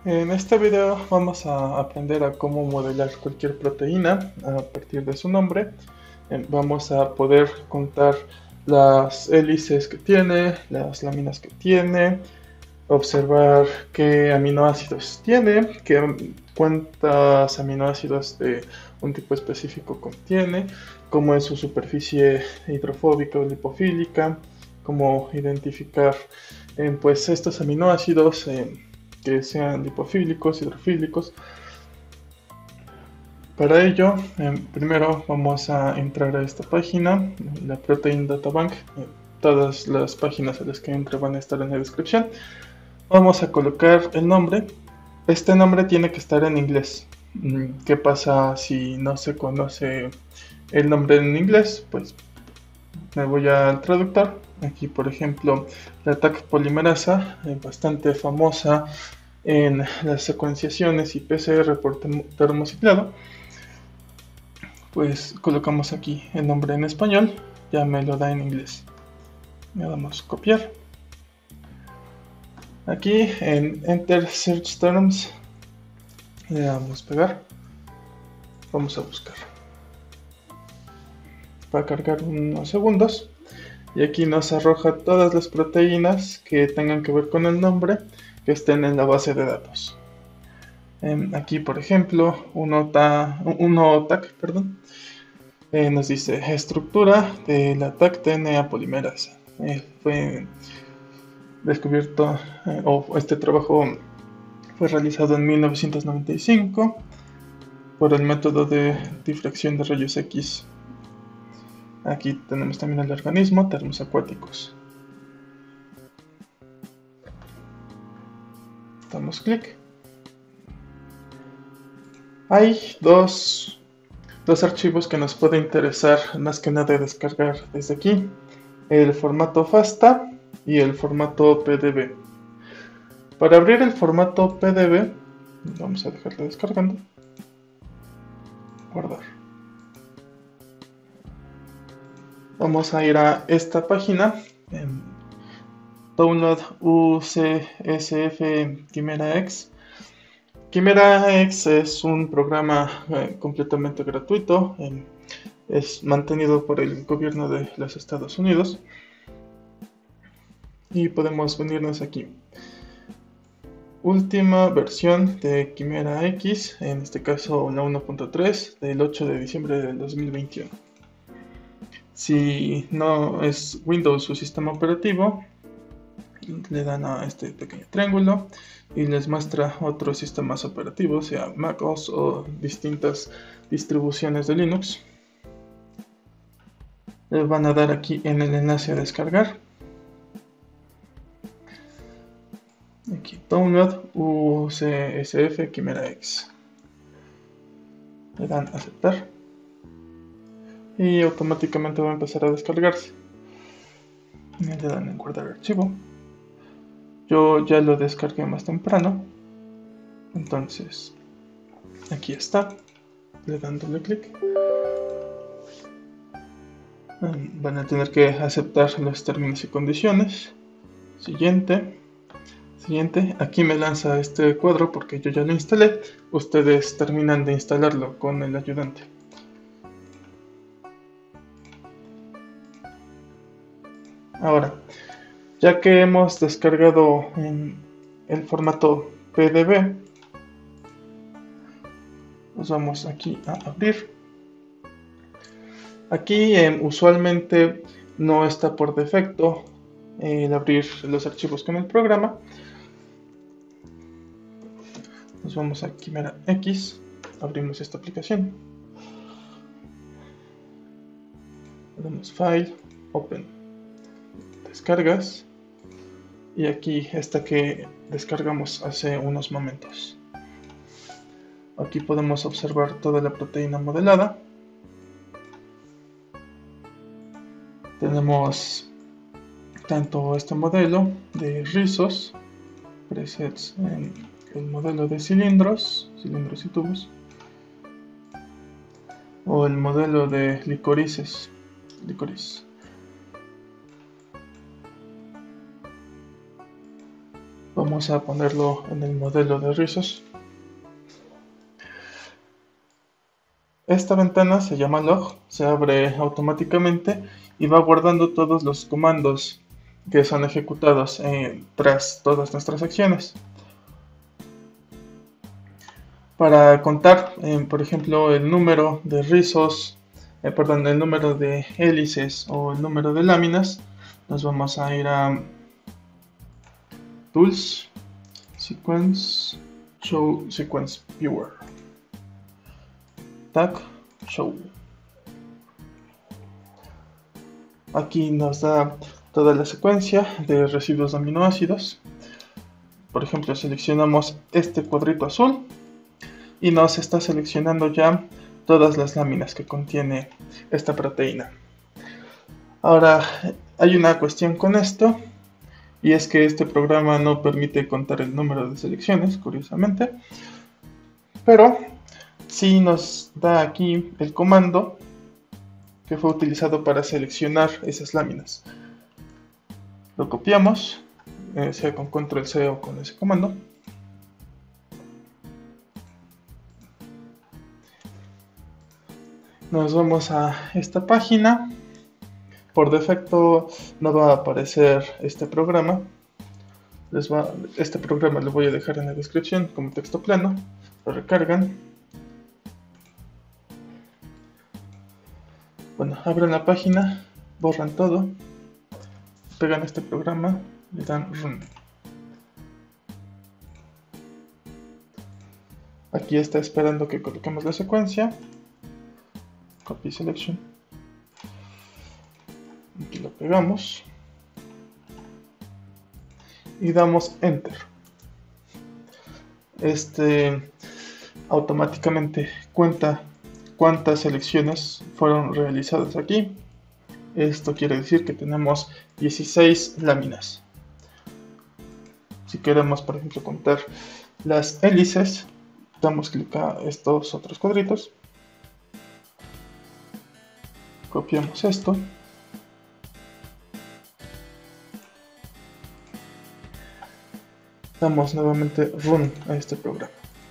En este video vamos a aprender a cómo modelar cualquier proteína a partir de su nombre. Vamos a poder contar las hélices que tiene, las láminas que tiene, observar qué aminoácidos tiene, cuántos aminoácidos de un tipo específico contiene, cómo es su superficie hidrofóbica o lipofílica, cómo identificar pues estos aminoácidos que sean lipofílicos, hidrofílicos. Para ello, primero vamos a entrar a esta página, la Protein Data Bank. Todas las páginas a las que entre van a estar en la descripción. Vamos a colocar el nombre. Este nombre tiene que estar en inglés. ¿Qué pasa si no se conoce el nombre en inglés? Pues me voy al traductor. Aquí, por ejemplo, la TAC polimerasa, bastante famosa en las secuenciaciones y PCR por termociclado. Pues colocamos aquí el nombre en español, ya me lo da en inglés. Le damos copiar. Aquí en Enter Search Terms le damos pegar. Vamos a buscar. Va a cargar unos segundos y aquí nos arroja todas las proteínas que tengan que ver con el nombre que estén en la base de datos. Aquí, por ejemplo, uno TAC, nos dice estructura de la TAC-DNA polimerasa. Fue descubierto, este trabajo fue realizado en 1995 por el método de difracción de rayos X. Aquí tenemos también el organismo, termos acuáticos. Damos clic. Hay dos archivos que nos puede interesar más que nada descargar desde aquí: el formato FASTA y el formato PDB. Para abrir el formato PDB, vamos a dejarlo descargando. Guardar. Vamos a ir a esta página, Download UCSF Chimera X. Chimera X es un programa completamente gratuito, es mantenido por el gobierno de los Estados Unidos y podemos venirnos aquí. Última versión de Chimera X, en este caso la 1.3 del 8 de diciembre del 2021. Si no es Windows su sistema operativo, le dan a este pequeño triángulo y les muestra otros sistemas operativos, sea MacOS o distintas distribuciones de Linux. Les van a dar aquí en el enlace a descargar. Aquí, Download UCSF Chimera X. Le dan a aceptar y automáticamente va a empezar a descargarse. Le dan en guardar archivo. Yo ya lo descargué más temprano, entonces aquí está. Le dan doble clic. Van a tener que aceptar los términos y condiciones. Siguiente. Aquí me lanza este cuadro porque yo ya lo instalé. Ustedes terminan de instalarlo con el ayudante. Ahora, ya que hemos descargado en el formato PDB, nos vamos aquí a abrir. Aquí usualmente no está por defecto el abrir los archivos con el programa. Nos vamos a Chimera X, abrimos esta aplicación, le damos File, Open, descargas, y aquí esta que descargamos hace unos momentos. Aquí podemos observar toda la proteína modelada. Tenemos tanto este modelo de rizos, presets en el modelo de cilindros y tubos, o el modelo de licorice. Vamos a ponerlo en el modelo de rizos. Esta ventana se llama log, se abre automáticamente y va guardando todos los comandos que son ejecutados tras todas nuestras acciones. Para contar, por ejemplo, el número de rizos, el número de hélices o el número de láminas, nos vamos a ir a Tools, Sequence, Show Sequence Viewer, Tag, Show. Aquí nos da toda la secuencia de residuos de aminoácidos. Por ejemplo, seleccionamos este cuadrito azul y nos está seleccionando ya todas las láminas que contiene esta proteína. Ahora, hay una cuestión con esto, y es que este programa no permite contar el número de selecciones, curiosamente, pero sí nos da aquí el comando que fue utilizado para seleccionar esas láminas. Lo copiamos, sea con control C o con ese comando. Nos vamos a esta página. Por defecto no va a aparecer este programa. Este programa lo voy a dejar en la descripción como texto plano. Lo recargan. Bueno, abren la página, borran todo, pegan este programa, le dan run. Aquí está esperando que coloquemos la secuencia. Copy selection. Aquí lo pegamos y damos enter. Automáticamente cuenta cuántas selecciones fueron realizadas aquí. Esto quiere decir que tenemos 16 láminas. Si queremos, por ejemplo, contar las hélices, damos clic a estos otros cuadritos, copiamos esto, damos nuevamente run a este programa,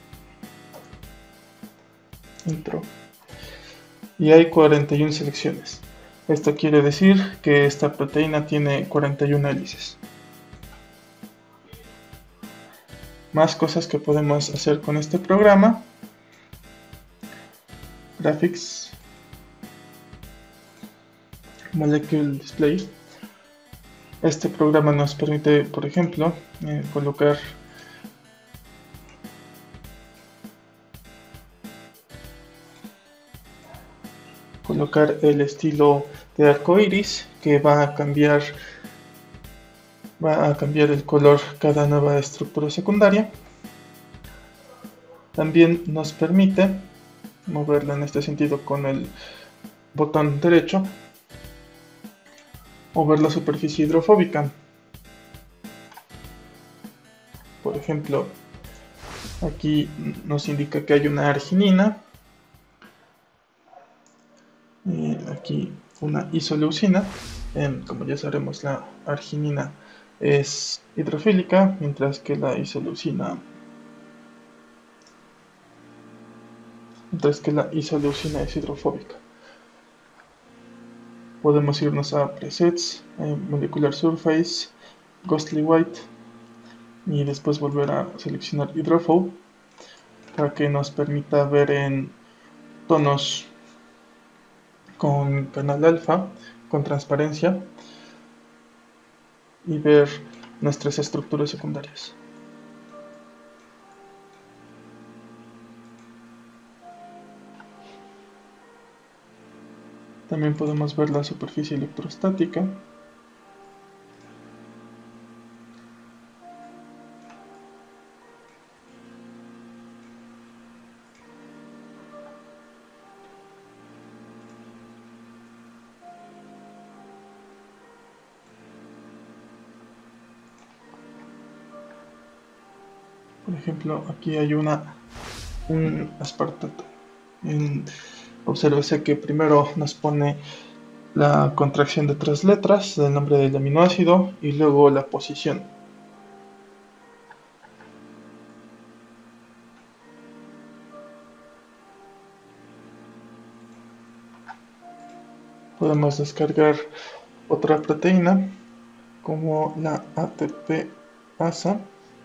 intro, y hay 41 selecciones. Esto quiere decir que esta proteína tiene 41 hélices. Más cosas que podemos hacer con este programa: Graphics, Molecule Display. Este programa nos permite, por ejemplo, colocar el estilo de arco iris, que va a cambiar el color cada nueva estructura secundaria. También nos permite moverla en este sentido con el botón derecho, mover la superficie hidrofóbica. Por ejemplo, aquí nos indica que hay una arginina, aquí una isoleucina. Como ya sabemos, la arginina es hidrofílica, mientras que la isoleucina es hidrofóbica. Podemos irnos a presets, molecular surface, ghostly white, y después volver a seleccionar hydrophobe para que nos permita ver en tonos con canal alfa, con transparencia, y ver nuestras estructuras secundarias. También podemos ver la superficie electrostática. Por ejemplo, aquí hay un aspartato. Obsérvese que primero nos pone la contracción de 3 letras del nombre del aminoácido y luego la posición. podemos descargar otra proteína como la ATP-ASA.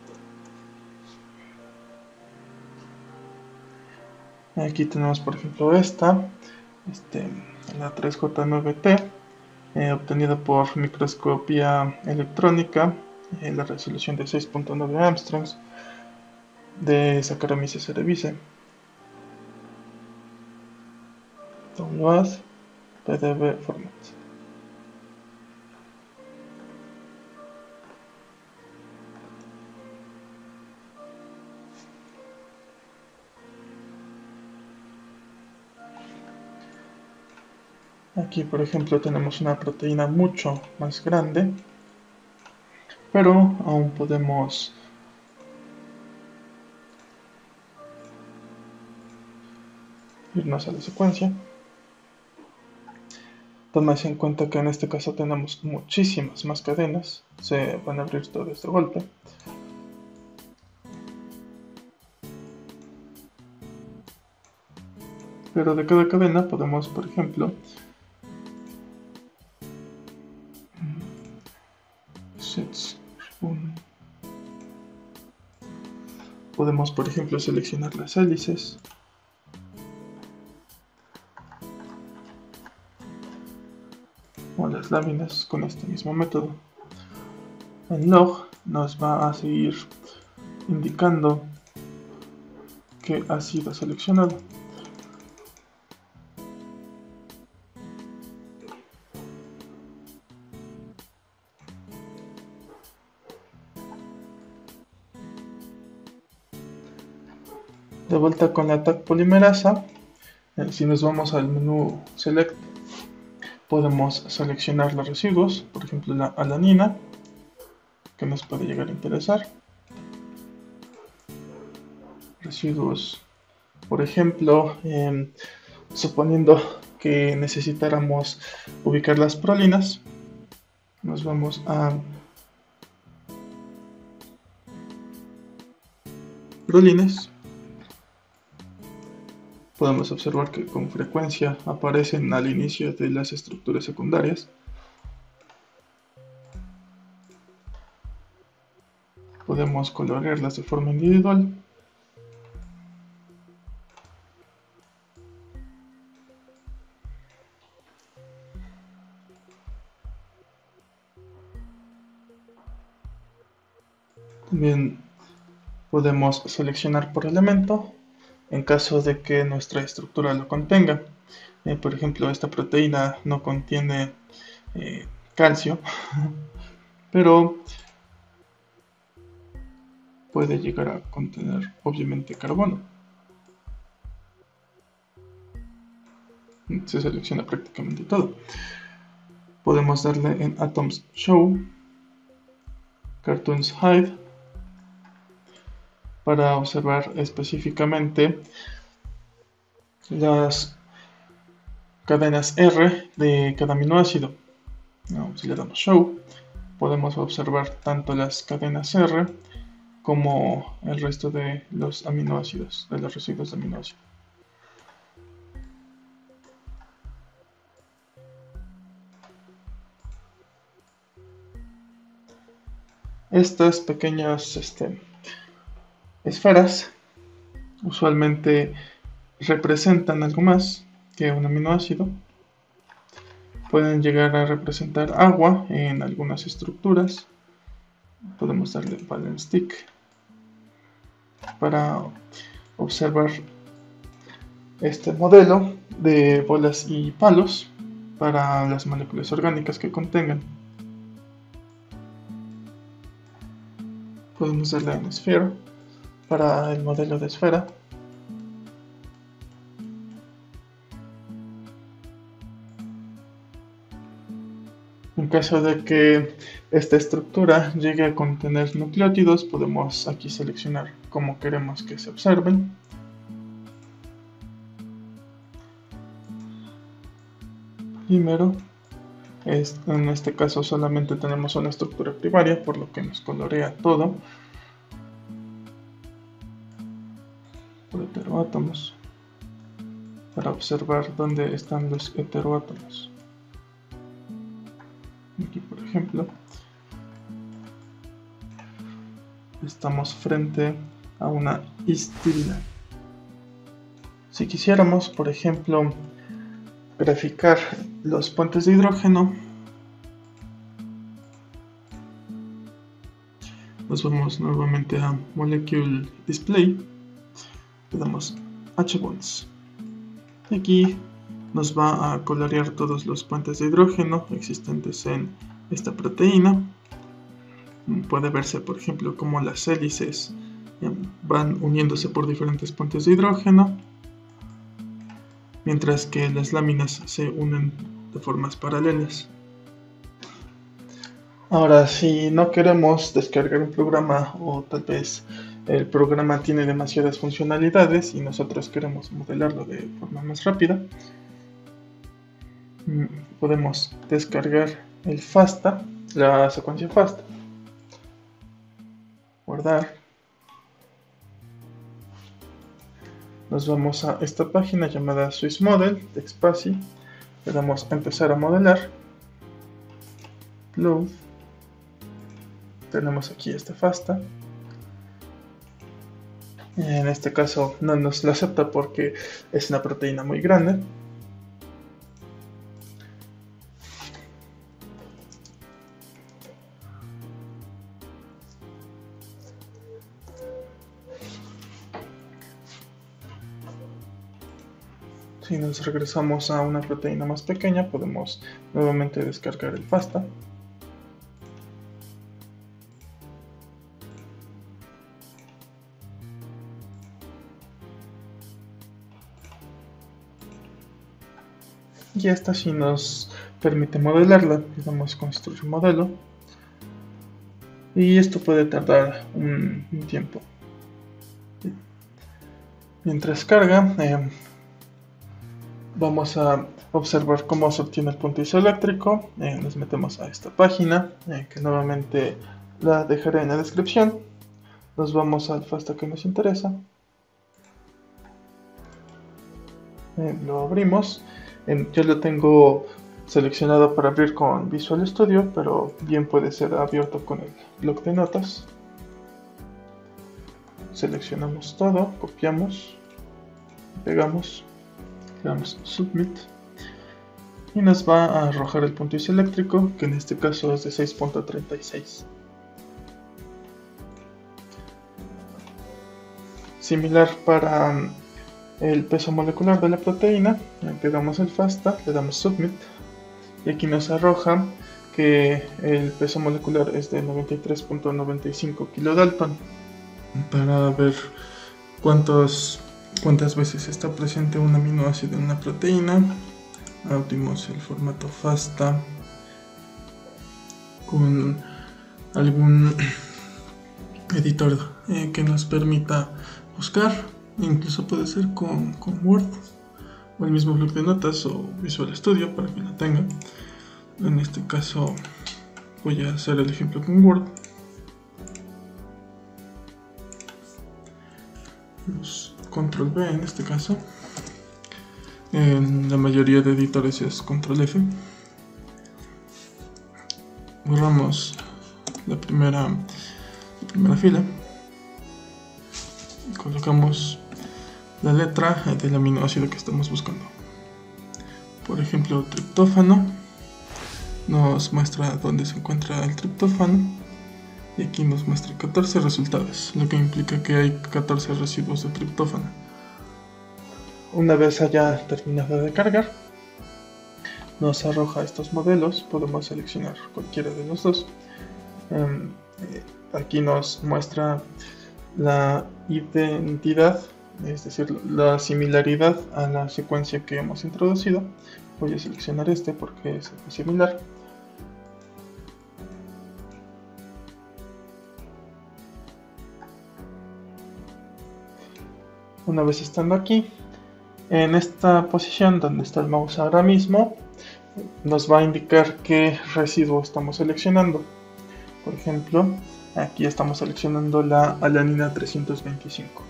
Aquí tenemos por ejemplo esta, la 3J9T, obtenida por microscopía electrónica, la resolución de 6.9 Angstroms, de Saccharomyces cerevisiae. Download PDF format. Aquí por ejemplo tenemos una proteína mucho más grande, pero aún podemos irnos a la secuencia. Tómese en cuenta que en este caso tenemos muchísimas más cadenas, se van a abrir todas de golpe. Pero de cada cadena podemos, por ejemplo, seleccionar las hélices. O las láminas con este mismo método. El log nos va a seguir indicando que ha sido seleccionado. De vuelta con la Taq polimerasa, si nos vamos al menú Select, podemos seleccionar los residuos, por ejemplo la alanina, que nos puede llegar a interesar. Residuos, por ejemplo, suponiendo que necesitáramos ubicar las prolinas, nos vamos a prolines. Podemos observar que con frecuencia aparecen al inicio de las estructuras secundarias. Podemos colorearlas de forma individual. También podemos seleccionar por elemento en caso de que nuestra estructura lo contenga. Por ejemplo, esta proteína no contiene calcio, pero puede llegar a contener obviamente carbono. Se selecciona prácticamente todo. Podemos darle en Atoms Show, Cartoons Hide, para observar específicamente las cadenas R de cada aminoácido. Si le damos Show, podemos observar tanto las cadenas R como el resto de los aminoácidos, de los residuos de aminoácidos. Estas pequeñas esferas usualmente representan algo más que un aminoácido. Pueden llegar a representar agua en algunas estructuras. Podemos darle Ball Stick para observar este modelo de bolas y palos para las moléculas orgánicas que contengan. Podemos darle en Sphere para el modelo de esfera. En caso de que esta estructura llegue a contener nucleótidos, podemos aquí seleccionar cómo queremos que se observen. Primero, en este caso solamente tenemos una estructura primaria, por lo que nos colorea todo por heteroátomos para observar dónde están los heteroátomos. ejemplo, estamos frente a una histidina. Si quisiéramos, por ejemplo, graficar los puentes de hidrógeno, nos vamos nuevamente a Molecule Display, le damos H-Bonds. Aquí nos va a colorear todos los puentes de hidrógeno existentes en esta proteína. Puede verse, por ejemplo, cómo las hélices van uniéndose por diferentes puentes de hidrógeno, mientras que las láminas se unen de formas paralelas. Ahora, si no queremos descargar un programa, o tal vez el programa tiene demasiadas funcionalidades y nosotros queremos modelarlo de forma más rápida, podemos descargar el FASTA, la secuencia FASTA, guardar. Nos vamos a esta página llamada Swiss Model de Xpasi, le damos a empezar a modelar, Load, tenemos aquí esta FASTA. En este caso no nos lo acepta porque es una proteína muy grande. Si nos regresamos a una proteína más pequeña, podemos nuevamente descargar el FASTA. Y esta sí nos permite modelarla. Le damos construir modelo. Y esto puede tardar un tiempo. Mientras carga, vamos a observar cómo se obtiene el punto isoeléctrico. Nos metemos a esta página, que nuevamente la dejaré en la descripción. Nos vamos al FASTA que nos interesa. Lo abrimos. Yo lo tengo seleccionado para abrir con Visual Studio, pero bien puede ser abierto con el bloc de notas. Seleccionamos todo, copiamos, pegamos, le damos Submit y nos va a arrojar el punto isoeléctrico, que en este caso es de 6.36. Similar para el peso molecular de la proteína, pegamos el FASTA, le damos Submit y aquí nos arroja que el peso molecular es de 93.95 kilodalton. Para ver cuántas veces está presente un aminoácido en una proteína, abrimos el formato FASTA con algún editor que nos permita buscar. Incluso puede ser con Word o el mismo bloc de notas o Visual Studio para que lo tenga. En este caso voy a hacer el ejemplo con Word. Control V en este caso. En la mayoría de editores es Control F. Borramos la primera fila. Colocamos la letra del aminoácido que estamos buscando. Por ejemplo, triptófano. Nos muestra dónde se encuentra el triptófano. Y aquí nos muestra 14 resultados, lo que implica que hay 14 residuos de triptófano. Una vez haya terminado de cargar, nos arroja estos modelos. Podemos seleccionar cualquiera de los dos. Aquí nos muestra la identidad, es decir, la similaridad a la secuencia que hemos introducido. Voy a seleccionar este porque es similar. Una vez estando aquí, en esta posición donde está el mouse ahora mismo, nos va a indicar qué residuo estamos seleccionando. Por ejemplo, aquí estamos seleccionando la alanina 325.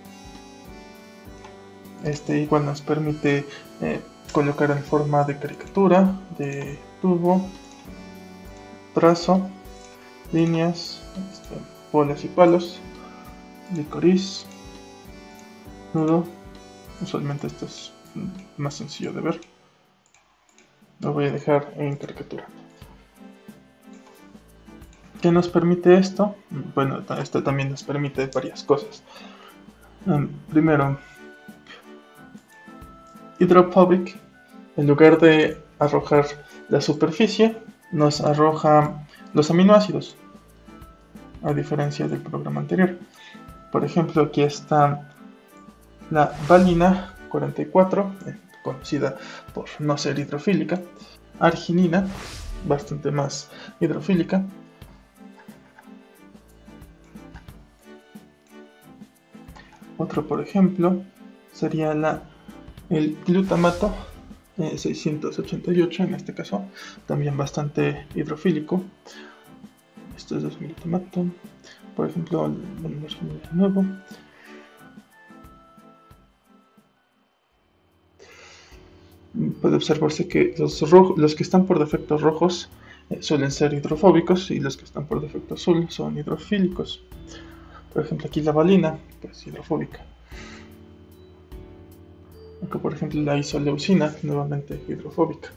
Este igual nos permite colocar en forma de caricatura, de tubo, trazo, líneas, bolas y palos, licorice, nudo. Usualmente esto es más sencillo de ver. Lo voy a dejar en caricatura. ¿Qué nos permite esto? Bueno, esto también nos permite varias cosas. Primero, hydrophobic, en lugar de arrojar la superficie, nos arroja los aminoácidos, a diferencia del programa anterior. Por ejemplo, aquí está la valina 44, conocida por no ser hidrofílica, arginina, bastante más hidrofílica, otro, por ejemplo, sería el glutamato 688, en este caso, también bastante hidrofílico. Esto es glutamato. Por ejemplo, el nuevo. Puede observarse que los que están por defecto rojos suelen ser hidrofóbicos y los que están por defecto azul son hidrofílicos. Por ejemplo, aquí la valina, pues hidrofóbica. Acá, por ejemplo, la isoleucina, nuevamente hidrofóbica.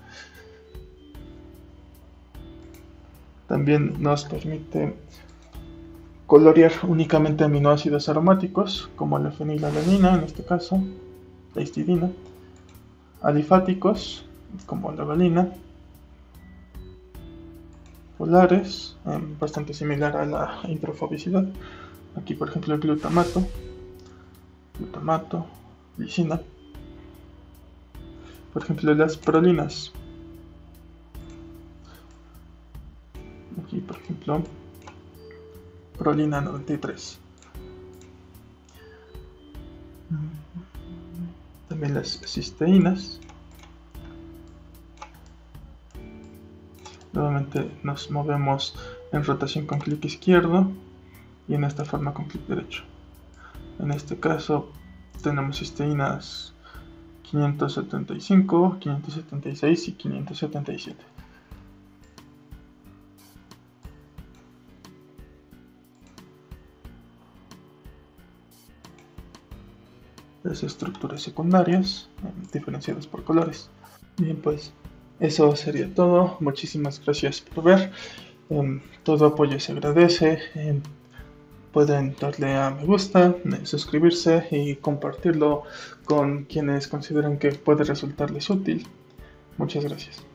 También nos permite colorear únicamente aminoácidos aromáticos, como la fenilalanina, en este caso, la histidina, alifáticos, como la valina, polares, bastante similar a la hidrofobicidad. Aquí, por ejemplo, el glutamato, lisina. Por ejemplo, las prolinas. Aquí, por ejemplo, prolina 93. También las cisteínas. Nuevamente nos movemos en rotación con clic izquierdo y en esta forma con clic derecho. En este caso tenemos cisteínas 575, 576 y 577. Las estructuras secundarias diferenciadas por colores. Bien, pues eso sería todo. Muchísimas gracias por ver. Todo apoyo se agradece. Pueden darle a me gusta, suscribirse y compartirlo con quienes consideren que puede resultarles útil. Muchas gracias.